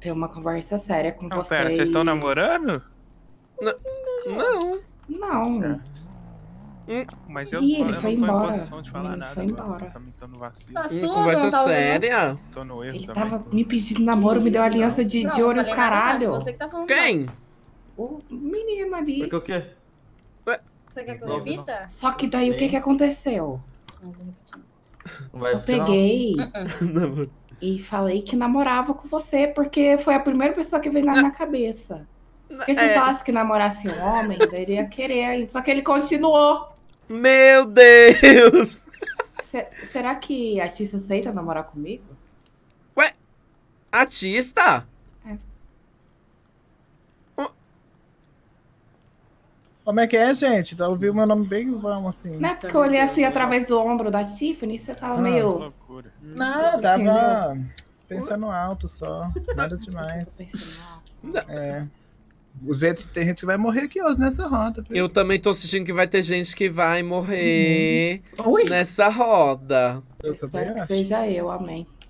ter uma conversa séria com Não, você. pera, vocês estão namorando? Não. Não. Mas eu Ih, ele não tô foi em embora. posição de falar Ele nada foi agora. embora. Também tô no vacilo. Tá surdo, Conversa não tá ouvindo? séria? Tô no erro Ele também. tava me pedindo namoro, me deu aliança de Não, ouro não e falei nada não, caralho. Você que tá falando. Quem? O menino ali. Porque o quê? Você quer que eu repita? Só que daí o que aconteceu? Vai Eu peguei Não. e falei que namorava com você, porque foi a primeira pessoa que veio na minha cabeça. Porque se falasse que namorasse um homem, daí ele ia querer ainda. Só que ele continuou. Meu Deus! Será que a Tissa aceita namorar comigo? Artista? Como é que é, gente? Tá ouvindo meu nome bem vão, assim. Não é porque eu olhei assim através do ombro da Tiffany, você tava meio... Loucura. Não, eu tava pensando alto só. Nada demais. É. Tem gente que vai morrer aqui hoje nessa roda. Viu? Eu também tô sentindo que vai ter gente que vai morrer Ui. nessa roda. Eu Espero também que acho. seja eu, amém.